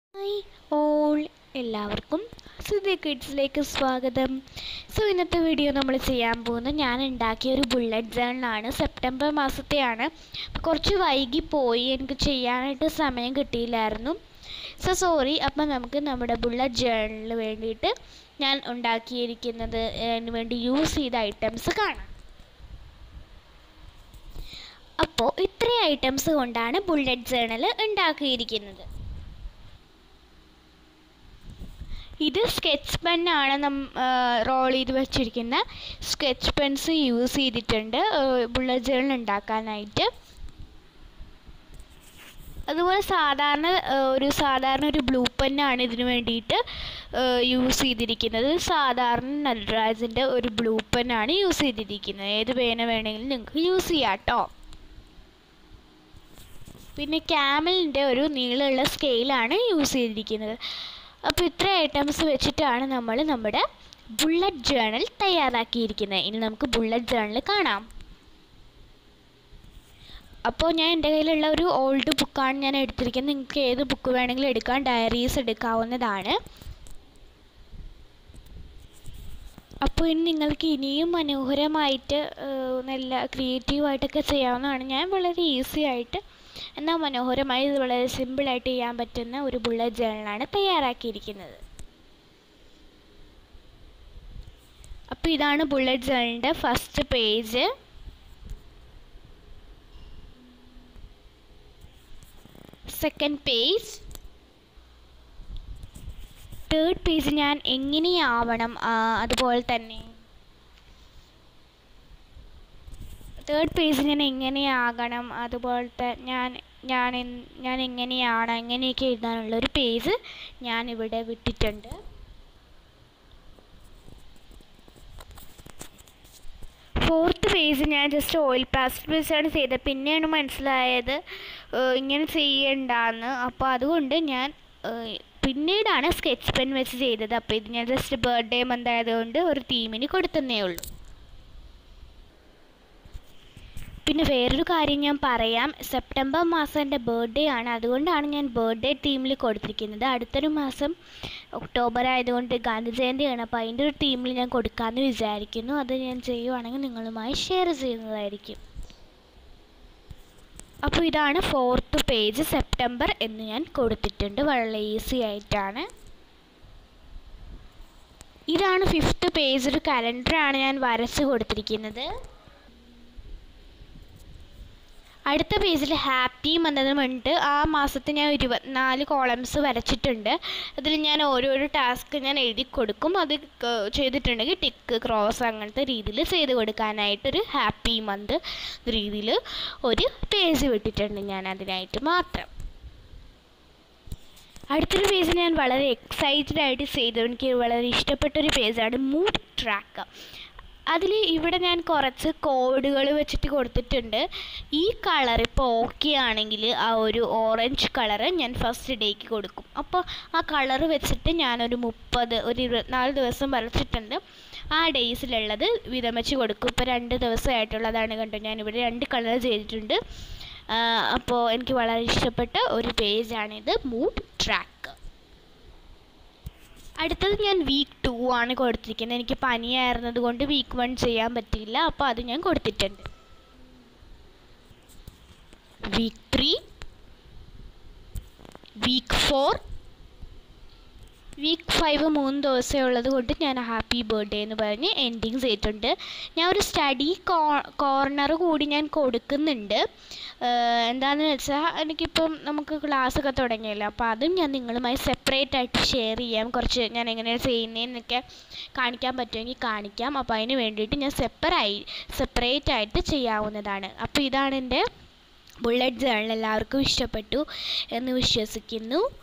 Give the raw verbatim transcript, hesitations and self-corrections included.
Hi all, എല്ലാവർക്കും സുധി കിഡ്സിലേക്ക് സ്വാഗതം. So ഇന്നത്തെ വീഡിയോ നമ്മൾ ചെയ്യാൻ പോകുന്നത് ഞാൻ ഉണ്ടാക്കിയ ഒരു ബുള്ളറ്റ് ജേർണലാണ്. സെപ്റ്റംബർ മാസത്തെയാണ്. കുറച്ച് വൈകിപ്പോയി, എനിക്ക് ചെയ്യാനായിട്ട് സമയം കിട്ടിയില്ലായിരുന്നു. So sorry. അപ്പം നമുക്ക് നമ്മുടെ ബുള്ളറ്റ് ജേർണലിന് വേണ്ടിയിട്ട് ഞാൻ ഉണ്ടാക്കിയിരിക്കുന്നത് അതിന് വേണ്ടി യൂസ് ചെയ്ത ഐറ്റംസ് കാണാം. അപ്പോൾ ഇത്രയും ഐറ്റംസ് കൊണ്ടാണ് ബുള്ളറ്റ് ജേർണൽ ഉണ്ടാക്കിയിരിക്കുന്നത്. ഇത് സ്കെച്ച് പെന്നാണ്. നം റോൾ ചെയ്ത് വെച്ചിരിക്കുന്ന സ്കെച്ച് പെൻസ് യൂസ് ചെയ്തിട്ടുണ്ട് ബുള്ളറ്റ് ജേർണൽ ഉണ്ടാക്കാനായിട്ട്. അതുപോലെ സാധാരണ ഒരു സാധാരണ ഒരു ബ്ലൂ പെന്നാണ് ഇതിന് വേണ്ടിയിട്ട് യൂസ് ചെയ്തിരിക്കുന്നത്. സാധാരണ നട്രാജിൻ്റെ ഒരു ബ്ലൂ പെന്നാണ് യൂസ് ചെയ്തിരിക്കുന്നത്. ഏത് പേന വേണമെങ്കിലും നിങ്ങൾക്ക് യൂസ് ചെയ്യാം കേട്ടോ. പിന്നെ ക്യാമലിൻ്റെ ഒരു നീളമുള്ള സ്കെയിലാണ് യൂസ് ചെയ്തിരിക്കുന്നത്. അപ്പോൾ ഇത്ര ഐറ്റംസ് വെച്ചിട്ടാണ് നമ്മൾ നമ്മുടെ ബുള്ളറ്റ് ജേർണൽ തയ്യാറാക്കിയിരിക്കുന്നത്. ഇനി നമുക്ക് ബുള്ളറ്റ് ജേർണൽ കാണാം. അപ്പോൾ ഞാൻ എൻ്റെ കയ്യിലുള്ള ഒരു ഓൾഡ് ബുക്കാണ് ഞാൻ എടുത്തിരിക്കുന്നത്. നിങ്ങൾക്ക് ഏത് ബുക്ക് വേണമെങ്കിലും എടുക്കാം, ഡയറീസ് എടുക്കാവുന്നതാണ്. അപ്പോൾ ഇനി നിങ്ങൾക്ക് ഇനിയും മനോഹരമായിട്ട് നല്ല ക്രിയേറ്റീവായിട്ടൊക്കെ ചെയ്യാവുന്നതാണ്. ഞാൻ വളരെ ഈസി ആയിട്ട് എന്നാൽ മനോഹരമായി ഇത് വളരെ സിമ്പിളായിട്ട് ചെയ്യാൻ പറ്റുന്ന ഒരു ബുള്ളറ്റ് ജേർണലാണ് തയ്യാറാക്കിയിരിക്കുന്നത്. അപ്പോൾ ഇതാണ് ബുള്ളറ്റ് ജേർണലിൻ്റെ first page. Second page, third page ഞാൻ എങ്ങനെയാവണം അതുപോലെ തന്നെ തേർഡ് പേജ് ഞാൻ എങ്ങനെയാകണം അതുപോലത്തെ ഞാൻ ഞാൻ ഞാൻ എങ്ങനെയാണ് എങ്ങനെയൊക്കെ എഴുതാനുള്ളൊരു പേജ് ഞാനിവിടെ വിട്ടിട്ടുണ്ട്. ഫോർത്ത് പേജ് ഞാൻ ജസ്റ്റ് ഓയിൽ പാസ്റ്റൽ വെച്ചാണ് ചെയ്തത്. പിന്നെയാണ് മനസ്സിലായത് ഇങ്ങനെ ചെയ്യണ്ടെന്ന്. അപ്പോൾ അതുകൊണ്ട് ഞാൻ പിന്നീടാണ് സ്കെച്ച് പെൻ വെച്ച് ചെയ്തത്. അപ്പോൾ ഇത് ഞാൻ ജസ്റ്റ് ബർത്ത്ഡേ മന്ത് ആയതുകൊണ്ട് ഒരു തീമിന് കൊടുത്തന്നേ ഉള്ളൂ. പിന്നെ വേറൊരു കാര്യം ഞാൻ പറയാം, സെപ്റ്റംബർ മാസം എൻ്റെ ബർത്ത്ഡേ ആണ്. അതുകൊണ്ടാണ് ഞാൻ ബർത്ത്ഡേ തീമിൽ കൊടുത്തിരിക്കുന്നത്. അടുത്തൊരു മാസം ഒക്ടോബർ ആയതുകൊണ്ട് ഗാന്ധി ജയന്തിയാണ്. അപ്പോൾ അതിൻ്റെ ഒരു തീമിൽ ഞാൻ കൊടുക്കാമെന്ന് വിചാരിക്കുന്നു. അത് ഞാൻ ചെയ്യുവാണെങ്കിൽ നിങ്ങളുമായി ഷെയർ ചെയ്യുന്നതായിരിക്കും. അപ്പോൾ ഇതാണ് ഫോർത്ത് പേജ്, സെപ്റ്റംബർ എന്ന് ഞാൻ കൊടുത്തിട്ടുണ്ട്. വളരെ ഈസി ആയിട്ടാണ്. ഇതാണ് ഫിഫ്ത്ത് പേജ്, ഒരു കലണ്ടറാണ് ഞാൻ വരച്ച് കൊടുത്തിരിക്കുന്നത്. അടുത്ത പേജിൽ ഹാപ്പി മന്തെന്നുമുണ്ട്. ആ മാസത്തിൽ ഞാൻ ഇരുപത്തിനാല് കോളംസ് വരച്ചിട്ടുണ്ട്. അതിൽ ഞാൻ ഓരോരോ ടാസ്ക് ഞാൻ എഴുതി കൊടുക്കും. അത് ചെയ്തിട്ടുണ്ടെങ്കിൽ ടിക്ക് ക്രോസ് അങ്ങനത്തെ രീതിയിൽ ചെയ്ത് കൊടുക്കാനായിട്ടൊരു ഹാപ്പി മന്ത് രീതിയിൽ ഒരു പേജ് വിട്ടിട്ടുണ്ട് ഞാൻ അതിനായിട്ട് മാത്രം. അടുത്തൊരു പേജ് ഞാൻ വളരെ എക്സൈറ്റഡ് ആയിട്ട് ചെയ്തു. എനിക്ക് വളരെ ഇഷ്ടപ്പെട്ടൊരു പേജാണ് മൂഡ് ട്രാക്ക്. അതിൽ ഇവിടെ ഞാൻ കുറച്ച് കോഡുകൾ വെച്ചിട്ട് കൊടുത്തിട്ടുണ്ട്. ഈ കളർ ഇപ്പോൾ ഓക്കെ ആണെങ്കിൽ ആ ഒരു ഓറഞ്ച് കളറ് ഞാൻ ഫസ്റ്റ് ഡേക്ക് കൊടുക്കും. അപ്പോൾ ആ കളർ വെച്ചിട്ട് ഞാനൊരു മുപ്പത് ഒരു ഇരുപത്തിനാല് ദിവസം വരച്ചിട്ടുണ്ട്. ആ ഡേയ്സിലുള്ളത് വീതം വെച്ച് കൊടുക്കും. ഇപ്പോൾ രണ്ട് ദിവസമായിട്ടുള്ളതാണ് കണ്ടോ, ഞാനിവിടെ രണ്ട് കളർ ചെയ്തിട്ടുണ്ട്. അപ്പോൾ എനിക്ക് വളരെ ഇഷ്ടപ്പെട്ട ഒരു പേജാണിത്, മൂഡ് ട്രാക്ക്. അടുത്തത് ഞാൻ വീക്ക് ടു ആണ് കൊടുത്തിരിക്കുന്നത്. എനിക്ക് പനിയായിരുന്നത് കൊണ്ട് വീക്ക് വൺ ചെയ്യാൻ പറ്റിയില്ല. അപ്പോൾ അത് ഞാൻ കൊടുത്തിട്ടുണ്ട്. Week three, week four, week five മൂന്ന് ദിവസമേ ഉള്ളത് കൊണ്ട് ഞാൻ ഹാപ്പി ബർത്ത്ഡേ എന്ന് പറഞ്ഞ് എൻഡിങ് ചെയ്തിട്ടുണ്ട്. ഞാൻ ഒരു സ്റ്റഡി കോ കോർണർ കൂടി ഞാൻ കൊടുക്കുന്നുണ്ട്. എന്താണെന്ന് വെച്ചാൽ എനിക്കിപ്പം നമുക്ക് ക്ലാസ്സൊക്കെ തുടങ്ങിയല്ലോ, അപ്പോൾ അതും ഞാൻ നിങ്ങളുമായി സെപ്പറേറ്റ് ആയിട്ട് ഷെയർ ചെയ്യാം. കുറച്ച് ഞാൻ എങ്ങനെയാണ് ചെയ്യുന്നതെന്നൊക്കെ കാണിക്കാൻ പറ്റുമെങ്കിൽ കാണിക്കാം. അപ്പോൾ അതിന് വേണ്ടിയിട്ട് ഞാൻ സെപ്പറായി സെപ്പറേറ്റ് ആയിട്ട് ചെയ്യാവുന്നതാണ്. അപ്പോൾ ഇതാണ് എൻ്റെ ബുള്ളറ്റ് ജേർണൽ. എല്ലാവർക്കും ഇഷ്ടപ്പെട്ടു എന്ന് വിശ്വസിക്കുന്നു.